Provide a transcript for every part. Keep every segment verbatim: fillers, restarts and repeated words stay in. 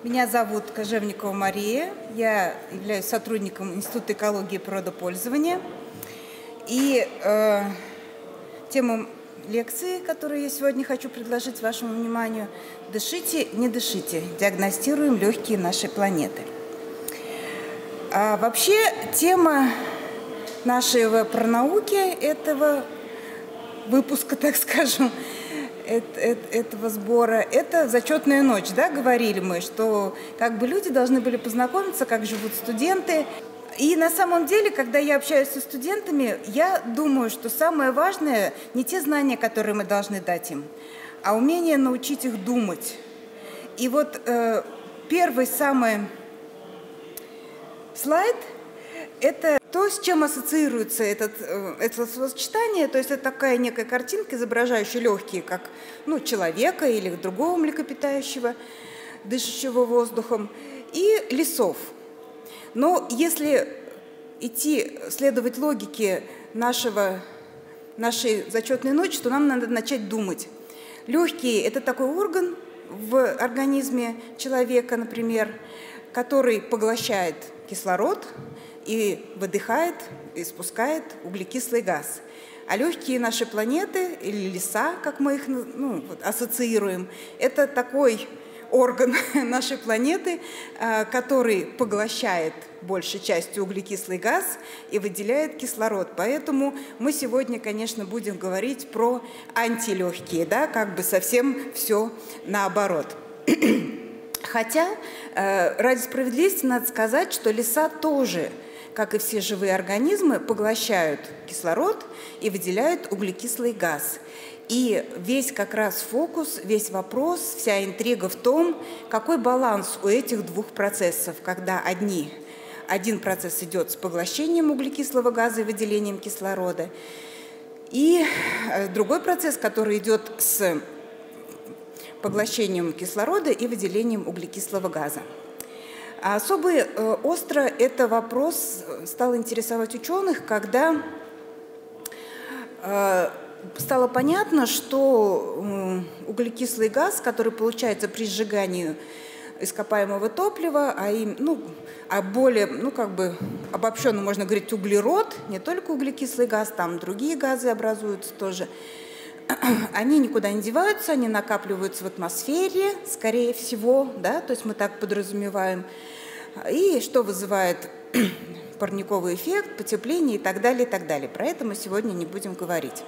Меня зовут Кожевникова Мария, я являюсь сотрудником Института экологии и природопользования. И э, тема лекции, которую я сегодня хочу предложить вашему вниманию, «Дышите, не дышите. Диагностируем легкие нашей планеты». А вообще тема нашей пронауки этого выпуска, так скажем, этого сбора, это зачетная ночь, да, говорили мы, что как бы люди должны были познакомиться, как живут студенты. И на самом деле, когда я общаюсь со студентами, я думаю, что самое важное не те знания, которые мы должны дать им, а умение научить их думать. И вот э, первый самый слайд – это то, с чем ассоциируется этот, это словосочетание, то есть это такая некая картинка, изображающая легкие, как ну, человека или другого млекопитающего, дышащего воздухом, и лесов. Но если идти, следовать логике нашего, нашей зачетной ночи, то нам надо начать думать. Легкие – это такой орган в организме человека, например, который поглощает кислород и выдыхает, и спускает углекислый газ. А легкие нашей планеты, или леса, как мы их ну, вот, ассоциируем, это такой орган нашей планеты, который поглощает большей частью углекислый газ и выделяет кислород. Поэтому мы сегодня, конечно, будем говорить про антилегкие, да, как бы совсем все наоборот. Хотя, ради справедливости надо сказать, что леса тоже, как и все живые организмы, поглощают кислород и выделяют углекислый газ. И весь как раз фокус, весь вопрос, вся интрига в том, какой баланс у этих двух процессов, когда одни, один процесс идет с поглощением углекислого газа и выделением кислорода, и другой процесс, который идет с поглощением кислорода и выделением углекислого газа. А особо э, остро этот вопрос стал интересовать ученых, когда э, стало понятно, что э, углекислый газ, который получается при сжигании ископаемого топлива, а, им, ну, а более, ну, как бы обобщенно можно говорить углерод, не только углекислый газ, там другие газы образуются тоже, они никуда не деваются, они накапливаются в атмосфере, скорее всего, да, то есть мы так подразумеваем, и что вызывает парниковый эффект, потепление и так далее, и так далее. Про это мы сегодня не будем говорить.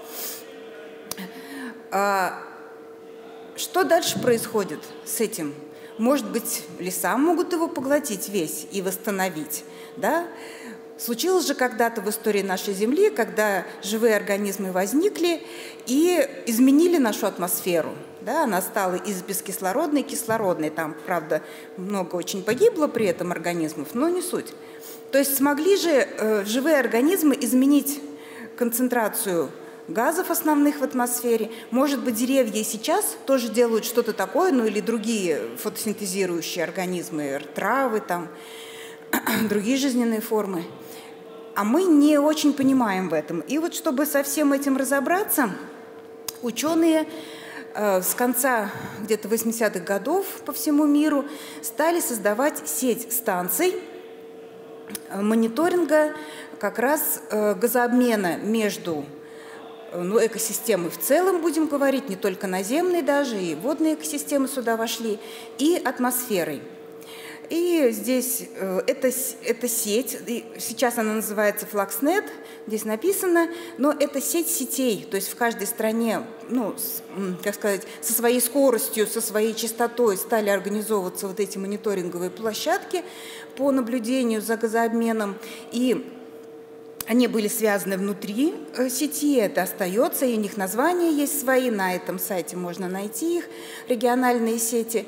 А что дальше происходит с этим? Может быть, леса могут его поглотить весь и восстановить, да? Случилось же когда-то в истории нашей Земли, когда живые организмы возникли и изменили нашу атмосферу. Да, она стала из бескислородной кислородной. Там, правда, много очень погибло при этом организмов, но не суть. То есть смогли же э, живые организмы изменить концентрацию газов основных в атмосфере. Может быть, деревья и сейчас тоже делают что-то такое, ну или другие фотосинтезирующие организмы, травы, там, другие жизненные формы. А мы не очень понимаем в этом. И вот чтобы со всем этим разобраться, ученые э, с конца где-то восьмидесятых годов по всему миру стали создавать сеть станций э, мониторинга как раз э, газообмена между э, ну, экосистемой в целом, будем говорить, не только наземной даже, и водные экосистемы сюда вошли, и атмосферой. И здесь э, это, это сеть, и сейчас она называется FluxNet, здесь написано, но это сеть сетей, то есть в каждой стране, ну, с, как сказать, со своей скоростью, со своей частотой стали организовываться вот эти мониторинговые площадки по наблюдению за газообменом, и они были связаны внутри э, сети, это остается, и у них названия есть свои, на этом сайте можно найти их, региональные сети,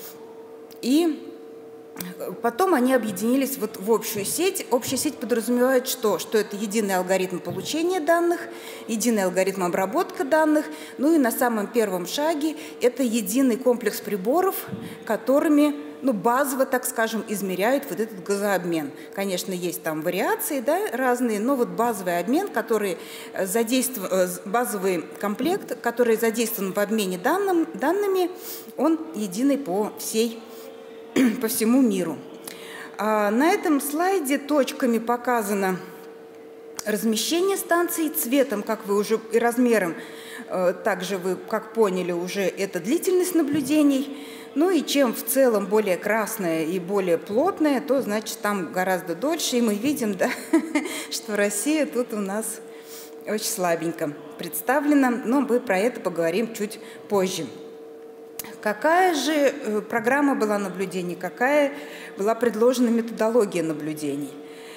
и потом они объединились вот в общую сеть. Общая сеть подразумевает что? Что это единый алгоритм получения данных, единый алгоритм обработки данных, ну и на самом первом шаге это единый комплекс приборов, которыми, ну, базово, так скажем, измеряют вот этот газообмен. Конечно, есть там вариации, да, разные, но вот базовый обмен, который задействован, базовый комплект, который задействован в обмене данным, данными, он единый по всей по всему миру. На этом слайде точками показано размещение станций, цветом, как вы уже, и размером, также вы, как поняли, уже это длительность наблюдений. Ну и чем в целом более красное и более плотное, то значит там гораздо дольше. И мы видим, да, что Россия тут у нас очень слабенько представлена, но мы про это поговорим чуть позже. Какая же программа была наблюдений, какая была предложена методология наблюдений?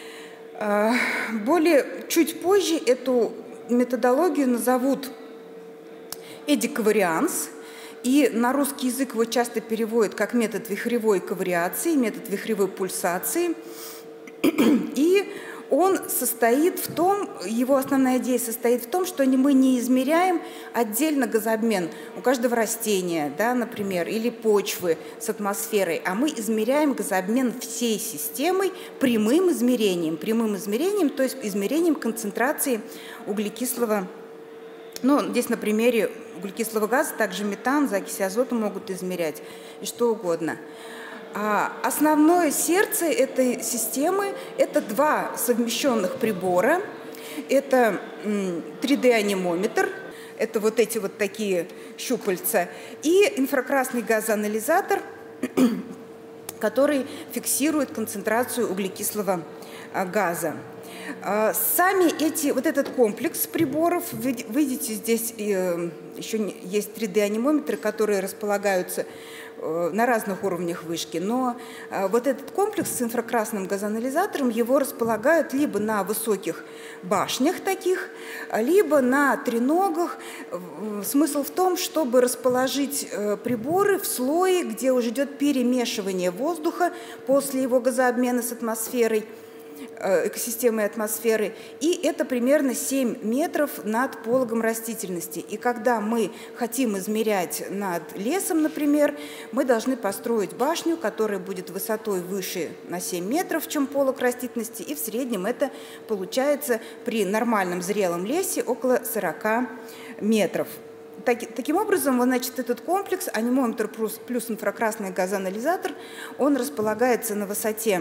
Более чуть позже эту методологию назовут эдиковарианс, и на русский язык его часто переводят как метод вихревой ковариации, метод вихревой пульсации. И он состоит в том, его основная идея состоит в том, что мы не измеряем отдельно газообмен у каждого растения, да, например, или почвы с атмосферой, а мы измеряем газообмен всей системой прямым измерением, прямым измерением, то есть измерением концентрации углекислого. Ну, здесь на примере углекислого газа также метан, закись азота могут измерять и что угодно. А основное сердце этой системы – это два совмещенных прибора. Это три дэ анимометр, это вот эти вот такие щупальца, и инфракрасный газоанализатор, который фиксирует концентрацию углекислого газа. Сами эти, вот этот комплекс приборов, вы видите, здесь еще есть три дэ анимометры, которые располагаются на разных уровнях вышки, но вот этот комплекс с инфракрасным газоанализатором, его располагают либо на высоких башнях таких, либо на треногах. Смысл в том, чтобы расположить приборы в слое, где уже идет перемешивание воздуха после его газообмена с атмосферой, экосистемы атмосферы, и это примерно семь метров над пологом растительности. И когда мы хотим измерять над лесом, например, мы должны построить башню, которая будет высотой выше на семь метров, чем полог растительности, и в среднем это получается при нормальном зрелом лесе около сорока метров. Таким образом, значит, этот комплекс, анимометр плюс, плюс инфракрасный газоанализатор, он располагается на высоте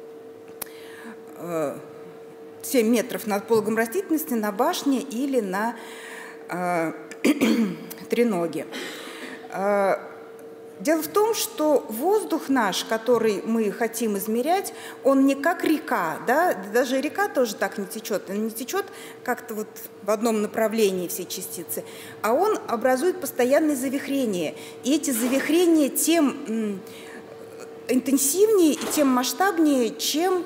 семь метров над пологом растительности на башне или на э, треноге. Э, дело в том, что воздух наш, который мы хотим измерять, он не как река, да? Даже река тоже так не течет, он не течет как-то вот в одном направлении все частицы, а он образует постоянные завихрения. И эти завихрения тем интенсивнее и тем масштабнее, чем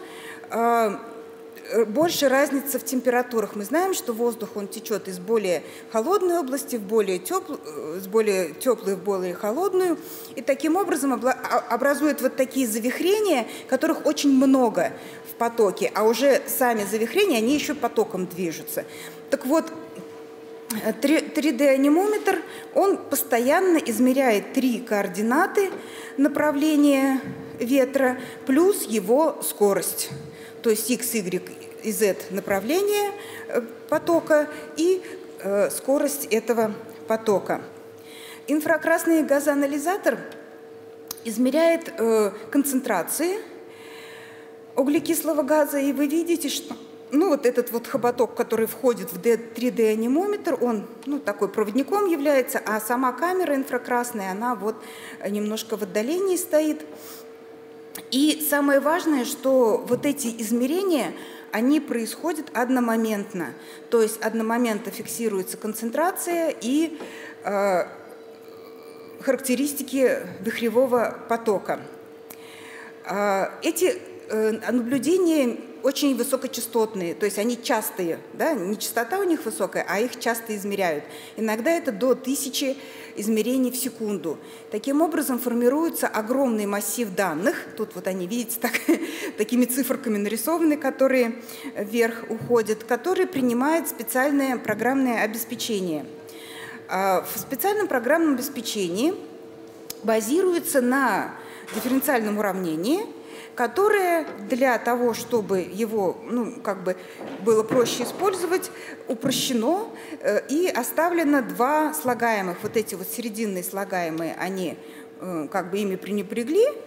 больше разница в температурах. Мы знаем, что воздух он течет из более холодной области в более теплую, с более теплой в более холодную, и таким образом образует вот такие завихрения, которых очень много в потоке, а уже сами завихрения, они еще потоком движутся. Так вот, три дэ анимометр, он постоянно измеряет три координаты направления ветра плюс его скорость. То есть x, y и z направление потока и э, скорость этого потока. Инфракрасный газоанализатор измеряет э, концентрации углекислого газа, и вы видите, что ну, вот этот вот хоботок, который входит в три дэ анимометр, он ну, такой проводником является, а сама камера инфракрасная, она вот немножко в отдалении стоит. И самое важное, что вот эти измерения, они происходят одномоментно. То есть одномоментно фиксируется концентрация и э, характеристики вихревого потока. Э, эти э, наблюдения очень высокочастотные, то есть они частые, да? Не частота у них высокая, а их часто измеряют. Иногда это до тысячи измерений в секунду. Таким образом формируется огромный массив данных. Тут вот они, видите, так, такими циферками нарисованы, которые вверх уходят, которые принимает специальное программное обеспечение. В специальном программном обеспечении базируется на дифференциальном уравнении, которое для того, чтобы его ну, как бы было проще использовать, упрощено э, и оставлено два слагаемых. Вот эти вот серединные слагаемые, они э, как бы ими пренебрегли,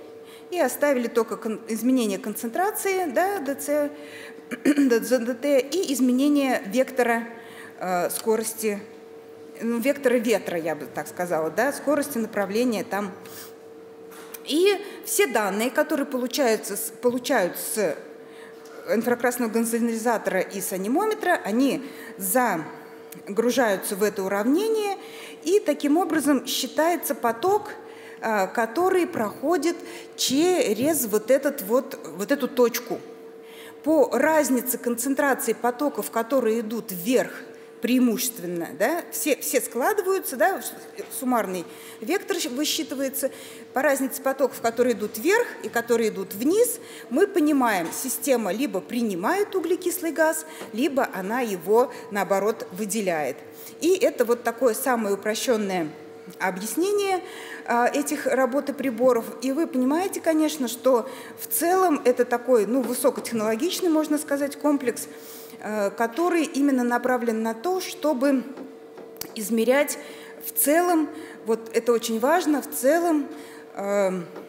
и оставили только кон изменение концентрации, да, ДЦ, ДТ, и изменение вектора э, скорости, ну, вектора ветра, я бы так сказала, да, скорости направления там. И все данные, которые получаются, получают с инфракрасного гонзонализатора и с анимометра, они загружаются в это уравнение, и таким образом считается поток, который проходит через вот, этот вот, вот эту точку. По разнице концентрации потоков, которые идут вверх преимущественно, да, все, все складываются, да, суммарный вектор высчитывается, по разнице потоков, которые идут вверх и которые идут вниз, мы понимаем, система либо принимает углекислый газ, либо она его, наоборот, выделяет. И это вот такое самое упрощенное объяснение а, этих работ и приборов. И вы понимаете, конечно, что в целом это такой, ну, высокотехнологичный, можно сказать, комплекс, а, который именно направлен на то, чтобы измерять в целом, вот это очень важно, в целом а,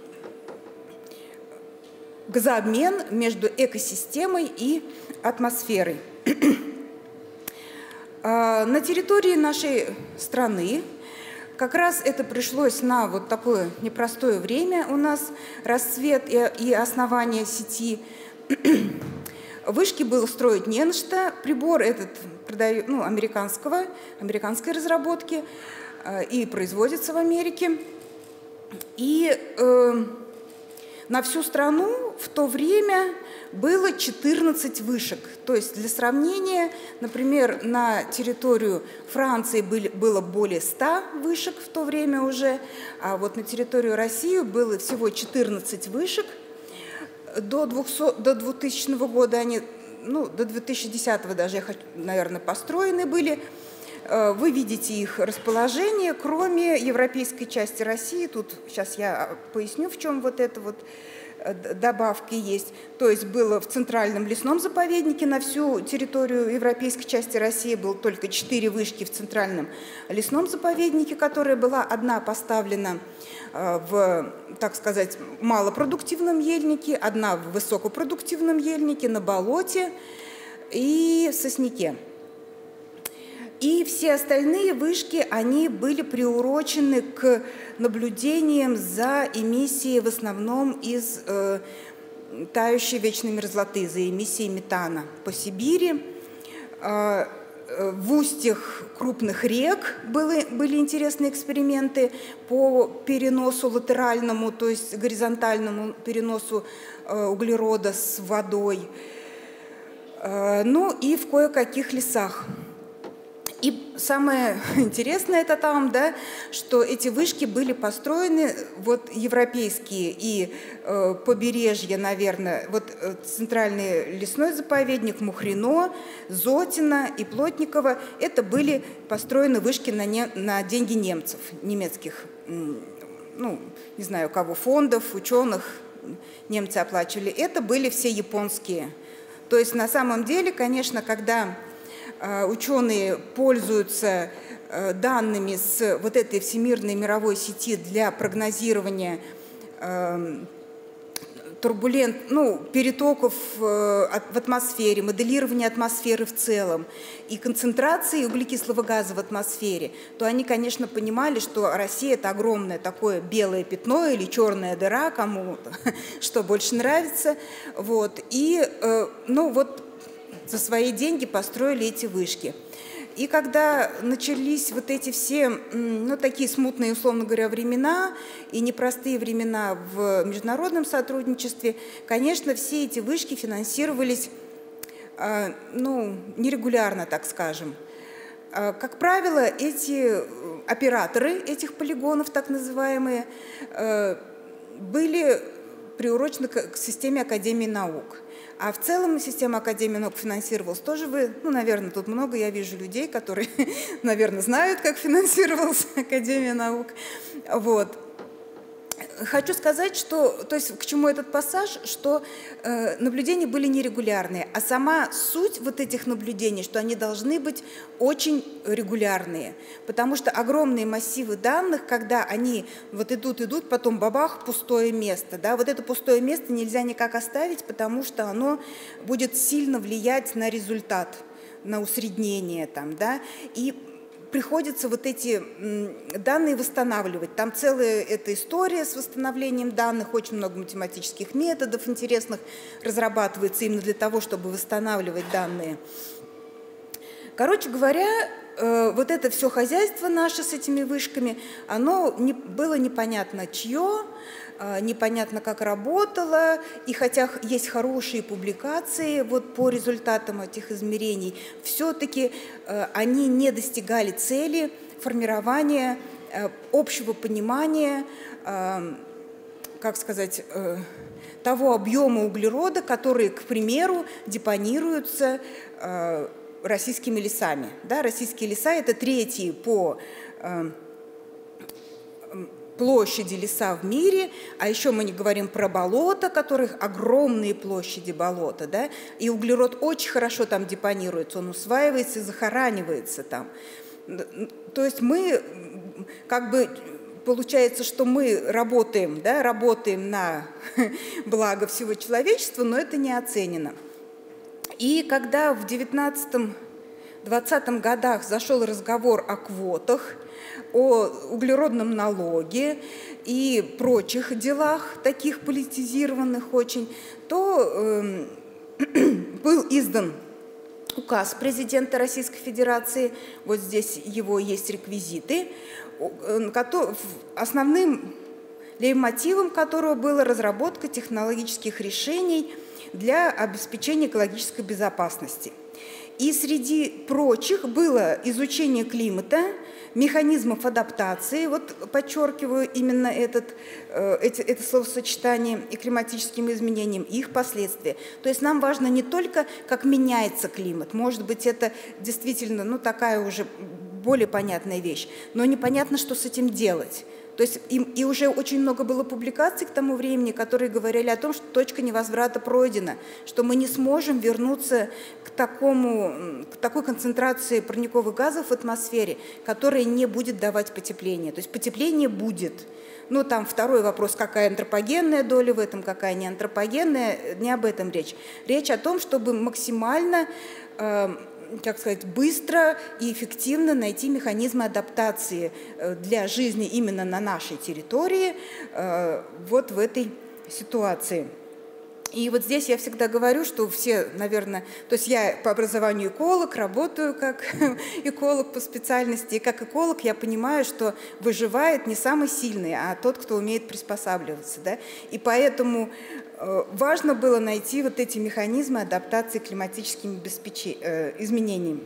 газообмен между экосистемой и атмосферой. а, на территории нашей страны как раз это пришлось на вот такое непростое время у нас, расцвет и, и основание сети. Вышки было строить не на что. Прибор этот продают, ну, американского, американской разработки э, и производится в Америке. И э, на всю страну в то время было четырнадцать вышек. То есть для сравнения, например, на территорию Франции были, было более ста вышек в то время уже, а вот на территорию России было всего четырнадцать вышек. До, двухсот, до двухтысячного года они, ну, до две тысячи десятого даже, наверное, построены были. Вы видите их расположение, кроме европейской части России. Тут сейчас я поясню, в чем вот это вот добавки есть. То есть было в Центральном лесном заповеднике на всю территорию европейской части России было только четыре вышки в Центральном лесном заповеднике, которая была одна поставлена в, так сказать, малопродуктивном ельнике, одна в высокопродуктивном ельнике, на болоте и в сосняке. И все остальные вышки, они были приурочены к наблюдениям за эмиссией в основном из э, тающей вечной мерзлоты, за эмиссией метана по Сибири. Э, в устьях крупных рек были, были интересные эксперименты по переносу латеральному, то есть горизонтальному переносу э, углерода с водой. Э, ну и в кое-каких лесах. И самое интересное это там, да, что эти вышки были построены, вот европейские и э, побережья, наверное, вот э, Центральный лесной заповедник, Мухрино, Зотино и Плотниково, это были построены вышки на, не, на деньги немцев, немецких, ну, не знаю, кого, фондов, ученых, немцы оплачивали. Это были все японские. То есть на самом деле, конечно, когда ученые пользуются данными с вот этой всемирной мировой сети для прогнозирования турбулент, ну, перетоков в атмосфере, моделирования атмосферы в целом и концентрации углекислого газа в атмосфере, то они, конечно, понимали, что Россия – это огромное такое белое пятно или черная дыра, кому что больше нравится. Вот. И, ну, вот, за свои деньги построили эти вышки. И когда начались вот эти все, ну, такие смутные, условно говоря, времена и непростые времена в международном сотрудничестве, конечно, все эти вышки финансировались, ну, нерегулярно, так скажем. Как правило, эти операторы этих полигонов, так называемые, были приурочены к системе Академии наук. А в целом система Академии наук финансировалась тоже. Вы, ну, наверное, тут много, я вижу людей, которые, наверное, знают, как финансировалась Академия наук. Вот. Хочу сказать, что, то есть к чему этот пассаж, что э, наблюдения были нерегулярные, а сама суть вот этих наблюдений, что они должны быть очень регулярные, потому что огромные массивы данных, когда они вот идут, идут, потом бабах, пустое место, да, вот это пустое место нельзя никак оставить, потому что оно будет сильно влиять на результат, на усреднение там, да, и приходится вот эти данные восстанавливать. Там целая эта история с восстановлением данных, очень много математических методов интересных разрабатывается именно для того, чтобы восстанавливать данные. Короче говоря, вот это все хозяйство наше с этими вышками, оно не, было непонятно чье, непонятно, как работало, и хотя есть хорошие публикации вот по результатам этих измерений, все-таки они не достигали цели формирования общего понимания, как сказать, того объема углерода, который, к примеру, депонируется российскими лесами. Да, российские леса – это третьи по площади леса в мире, а еще мы не говорим про болота, которых огромные площади болота, да, и углерод очень хорошо там депонируется, он усваивается и захоранивается там. То есть мы, как бы, получается, что мы работаем, да, работаем на благо всего человечества, но это не оценено. И когда в девятнадцатом-двадцатом годах зашел разговор о квотах, о углеродном налоге и прочих делах, таких политизированных очень, то э, был издан указ президента Российской Федерации, вот здесь его есть реквизиты, основным лейтмотивом которого была разработка технологических решений для обеспечения экологической безопасности. И среди прочих было изучение климата, механизмов адаптации, вот подчеркиваю именно этот, э, эти, это словосочетание, и климатическим изменениям, и их последствия. То есть нам важно не только, как меняется климат, может быть, это действительно, ну, такая уже более понятная вещь, но непонятно, что с этим делать. То есть и, и уже очень много было публикаций к тому времени, которые говорили о том, что точка невозврата пройдена, что мы не сможем вернуться к, такому, к такой концентрации парниковых газов в атмосфере, которая не будет давать потепление. То есть потепление будет. Ну, там второй вопрос, какая антропогенная доля в этом, какая не антропогенная, не об этом речь. Речь о том, чтобы максимально... Э, как сказать, быстро и эффективно найти механизмы адаптации для жизни именно на нашей территории вот в этой ситуации. И вот здесь я всегда говорю, что все, наверное, то есть я по образованию эколог, работаю как эколог по специальности, и как эколог я понимаю, что выживает не самый сильный, а тот, кто умеет приспосабливаться. Да? И поэтому важно было найти вот эти механизмы адаптации к климатическим изменениям.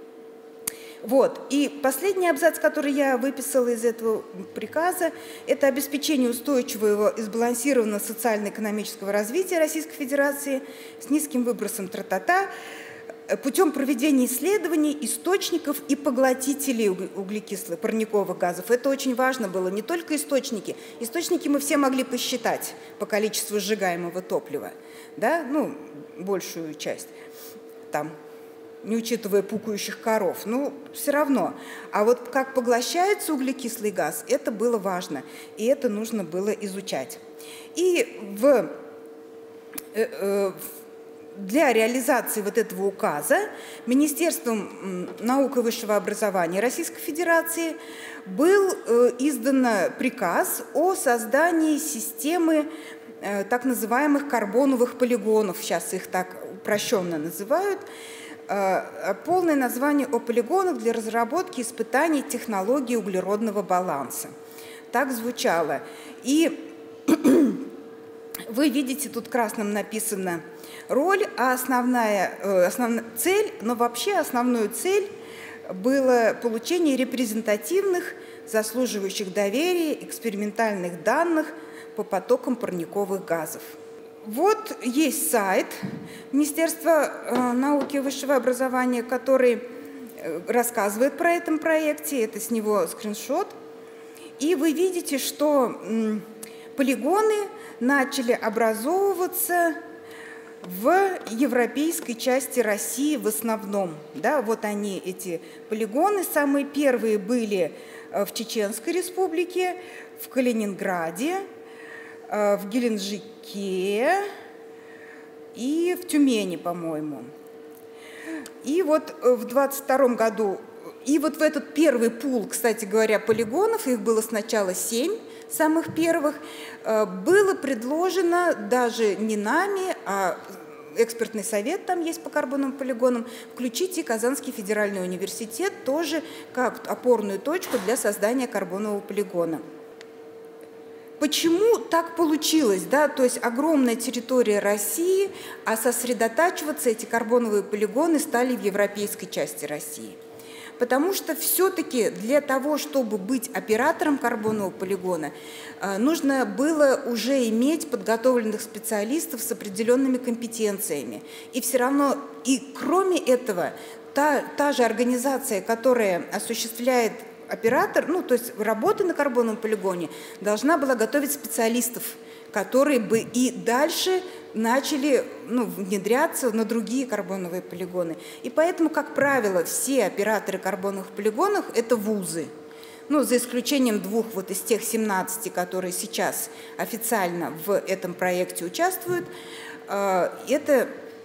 Вот. И последний абзац, который я выписала из этого приказа, это обеспечение устойчивого и сбалансированного социально-экономического развития Российской Федерации с низким выбросом тра-та-та путем проведения исследований источников и поглотителей углекислых парниковых газов. Это очень важно было, не только источники. Источники мы все могли посчитать по количеству сжигаемого топлива, да? Ну, большую часть, там, не учитывая пукающих коров, ну, все равно. А вот как поглощается углекислый газ, это было важно, и это нужно было изучать. И в, э, э, для реализации вот этого указа Министерством науки и высшего образования Российской Федерации был э, издан приказ о создании системы э, так называемых карбоновых полигонов, сейчас их так упрощенно называют. Полное название о полигонах для разработки испытаний технологии углеродного баланса. Так звучало. И вы видите, тут красным написано роль, а основная, основная цель, но вообще основную цель было получение репрезентативных, заслуживающих доверия экспериментальных данных по потокам парниковых газов. Вот есть сайт Министерства науки и высшего образования, который рассказывает про этом проекте, это с него скриншот. И вы видите, что полигоны начали образовываться в европейской части России в основном. Да, вот они, эти полигоны. Самые первые были в Чеченской республике, в Калининграде, в Геленджике и в Тюмени, по-моему. И вот в двадцать втором году, и вот в этот первый пул, кстати говоря, полигонов, их было сначала семь, самых первых, было предложено даже не нами, а экспертный совет там есть по карбоновым полигонам, включить и Казанский федеральный университет тоже как опорную точку для создания карбонового полигона. Почему так получилось? Да? То есть огромная территория России, а сосредотачиваться эти карбоновые полигоны стали в европейской части России. Потому что все-таки для того, чтобы быть оператором карбонового полигона, нужно было уже иметь подготовленных специалистов с определенными компетенциями. И все равно, и кроме этого, та, та же организация, которая осуществляет оператор, ну, то есть работа на карбоновом полигоне, должна была готовить специалистов, которые бы и дальше начали, ну, внедряться на другие карбоновые полигоны. И поэтому, как правило, все операторы карбоновых полигонов – это вузы. Ну, за исключением двух вот из тех семнадцати, которые сейчас официально в этом проекте участвуют, это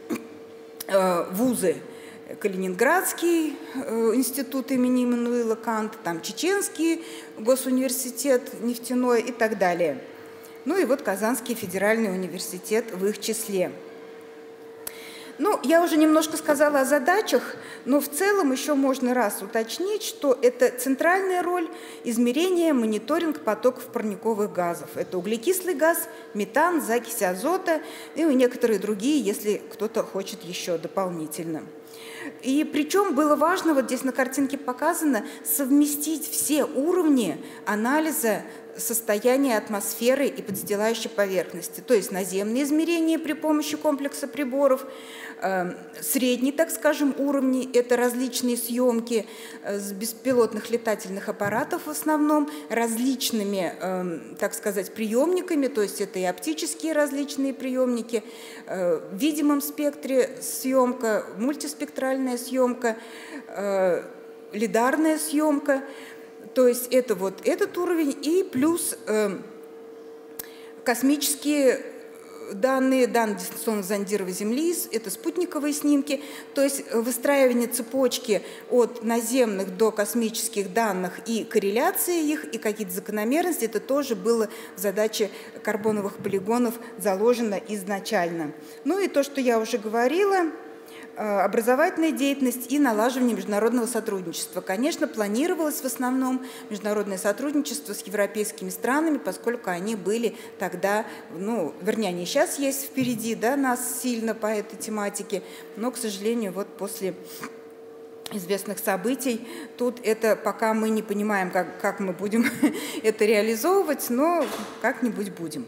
вузы. Калининградский институт имени Иммануила Канта, там Чеченский госуниверситет нефтяной и так далее. Ну и вот Казанский федеральный университет в их числе. Ну, я уже немножко сказала о задачах, но в целом еще можно раз уточнить, что это центральная роль измерения, мониторинг потоков парниковых газов. Это углекислый газ, метан, закись азота и некоторые другие, если кто-то хочет еще дополнительно. И причем было важно, вот здесь на картинке показано, совместить все уровни анализа состояния атмосферы и подстилающей поверхности, то есть наземные измерения при помощи комплекса приборов, э, средний, так скажем, уровни, это различные съемки с беспилотных летательных аппаратов в основном, различными, э, так сказать, приемниками, то есть это и оптические различные приемники, э, в видимом спектре съемка, мультиспектральная съемка, э, лидарная съемка. То есть это вот этот уровень и плюс э, космические данные, данные дистанционного зондирования Земли, это спутниковые снимки, то есть выстраивание цепочки от наземных до космических данных и корреляция их, и какие-то закономерности, это тоже было в задаче карбоновых полигонов заложено изначально. Ну и то, что я уже говорила, образовательная деятельность и налаживание международного сотрудничества. Конечно, планировалось в основном международное сотрудничество с европейскими странами, поскольку они были тогда, ну, вернее, они сейчас есть впереди, да, нас сильно по этой тематике, но, к сожалению, вот после известных событий тут это пока мы не понимаем, как, как мы будем это реализовывать, но как-нибудь будем.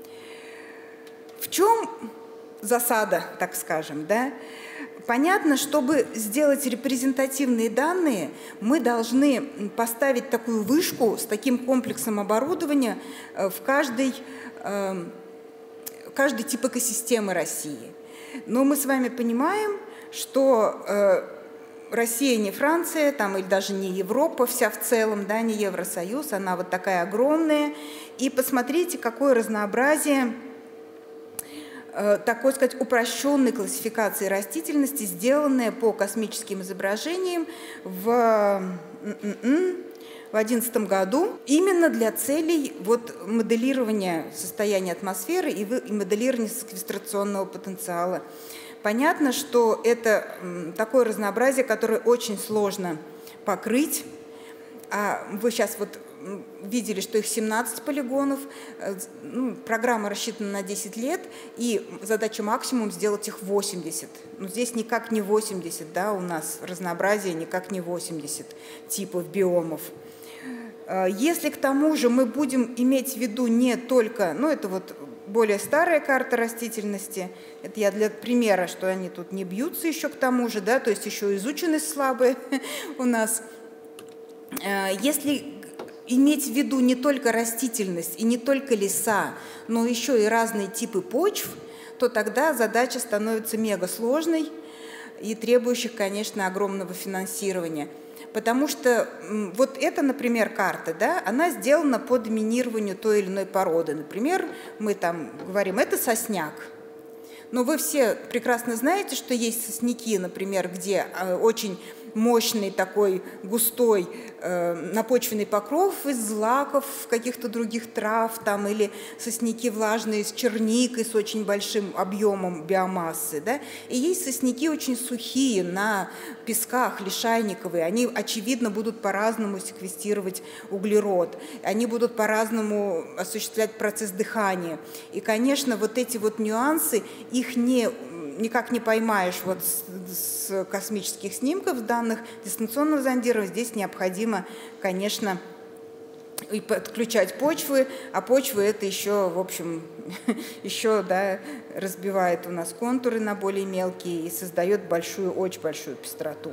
В чем засада, так скажем, да? Понятно, чтобы сделать репрезентативные данные, мы должны поставить такую вышку с таким комплексом оборудования в каждый, каждый тип экосистемы России. Но мы с вами понимаем, что Россия не Франция, там, или даже не Европа вся в целом, да, не Евросоюз, она вот такая огромная. И посмотрите, какое разнообразие такой, сказать, упрощенной классификации растительности, сделанная по космическим изображениям в две тысячи одиннадцатом году именно для целей вот, моделирования состояния атмосферы и моделирования секвестрационного потенциала. Понятно, что это такое разнообразие, которое очень сложно покрыть. А вы сейчас вот видели, что их семнадцать полигонов, ну, программа рассчитана на десять лет, и задача максимум сделать их восемьдесят. Но здесь никак не восемьдесят, да, у нас разнообразие никак не восемьдесят типов биомов. Если к тому же мы будем иметь в виду не только, ну это вот более старая карта растительности, это я для примера, что они тут не бьются еще к тому же, да, то есть еще изученность слабая у нас. Если иметь в виду не только растительность и не только леса, но еще и разные типы почв, то тогда задача становится мега сложной и требующих, конечно, огромного финансирования. Потому что вот эта, например, карта, да, она сделана по доминированию той или иной породы. Например, мы там говорим, это сосняк. Но вы все прекрасно знаете, что есть сосняки, например, где очень мощный такой густой э, напочвенный покров из злаков, каких-то других трав, там, или сосняки влажные с черникой, с очень большим объемом биомассы. Да? И есть сосняки очень сухие, на песках, лишайниковые. Они, очевидно, будут по-разному секвестировать углерод. Они будут по-разному осуществлять процесс дыхания. И, конечно, вот эти вот нюансы, их не... никак не поймаешь вот с, с космических снимков, данных дистанционного зондирования. Здесь необходимо, конечно, и подключать почвы, а почвы это еще, в общем, еще, да, разбивает у нас контуры на более мелкие и создает большую, очень большую пестроту.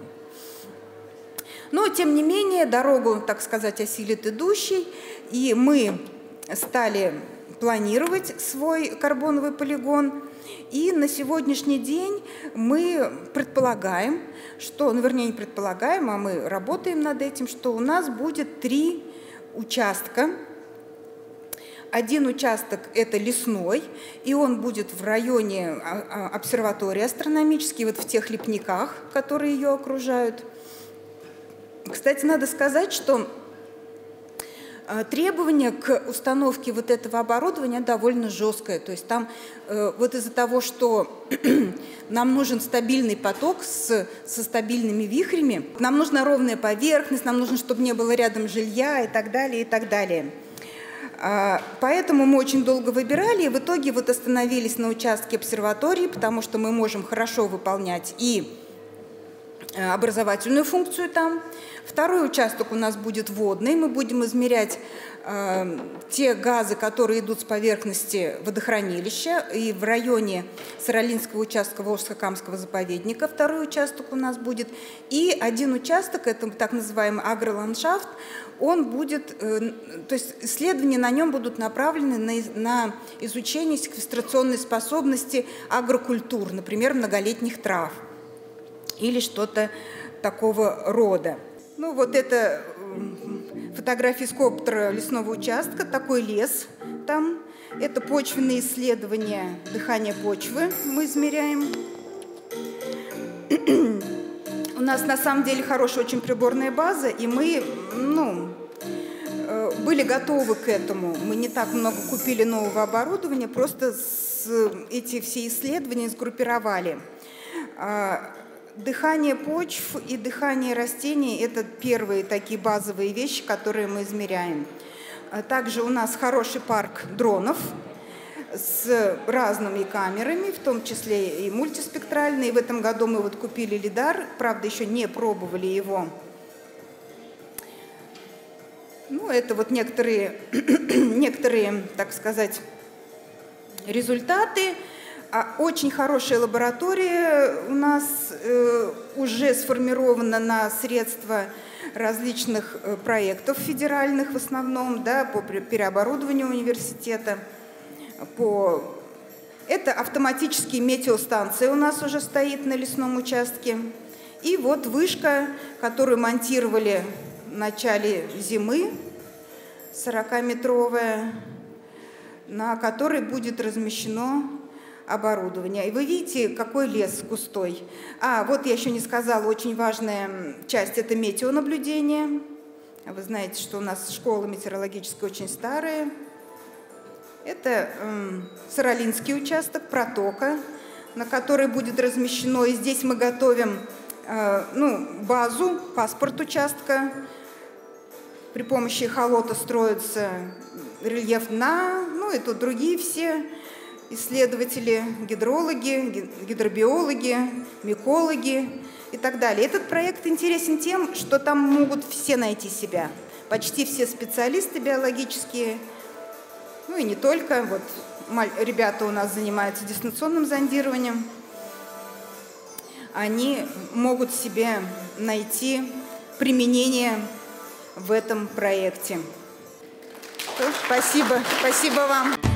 Но, тем не менее, дорогу, так сказать, осилит идущий, и мы стали планировать свой карбоновый полигон. И на сегодняшний день мы предполагаем, что, ну, вернее, не предполагаем, а мы работаем над этим, что у нас будет три участка. Один участок – это лесной, и он будет в районе обсерватории астрономической, вот в тех лепниках, которые ее окружают. Кстати, надо сказать, что требование к установке вот этого оборудования довольно жесткое. То есть там э, вот из-за того, что нам нужен стабильный поток с, со стабильными вихрями, нам нужна ровная поверхность, нам нужно, чтобы не было рядом жилья и так далее, и так далее. А, поэтому мы очень долго выбирали, и в итоге вот остановились на участке обсерватории, потому что мы можем хорошо выполнять и образовательную функцию там. Второй участок у нас будет водный. Мы будем измерять э, те газы, которые идут с поверхности водохранилища. И в районе Саралинского участка Волжско-Камского заповедника второй участок у нас будет. И один участок, это так называемый агроландшафт, он будет, э, то есть исследования на нем будут направлены на, на изучение секвестрационной способности агрокультур, например, многолетних трав или что-то такого рода. Ну, вот это фотографии с коптера лесного участка, такой лес там. Это почвенные исследования дыхания почвы мы измеряем. У нас на самом деле хорошая очень приборная база, и мы, ну, были готовы к этому. Мы не так много купили нового оборудования, просто с, эти все исследования сгруппировали. Дыхание почв и дыхание растений – это первые такие базовые вещи, которые мы измеряем. Также у нас хороший парк дронов с разными камерами, в том числе и мультиспектральные. В этом году мы вот купили лидар, правда, еще не пробовали его. Ну, это вот некоторые, некоторые, так сказать, результаты. Очень хорошая лаборатория у нас э, уже сформирована на средства различных э, проектов федеральных в основном, да, по переоборудованию университета. По... Это автоматические метеостанции у нас уже стоит на лесном участке. И вот вышка, которую монтировали в начале зимы, сорокаметровая, на которой будет размещено оборудование. И вы видите, какой лес густой. А, вот я еще не сказала, очень важная часть – это метеонаблюдение. Вы знаете, что у нас школа метеорологическая очень старая. Это э, Саралинский участок, протока, на которой будет размещено. И здесь мы готовим э, ну, базу, паспорт участка. При помощи эхолота строится рельеф дна, ну и тут другие все исследователи, гидрологи, гидробиологи, микологи и так далее. Этот проект интересен тем, что там могут все найти себя. Почти все специалисты биологические, ну и не только. Вот ребята у нас занимаются дистанционным зондированием. Они могут себе найти применение в этом проекте. Спасибо, спасибо вам.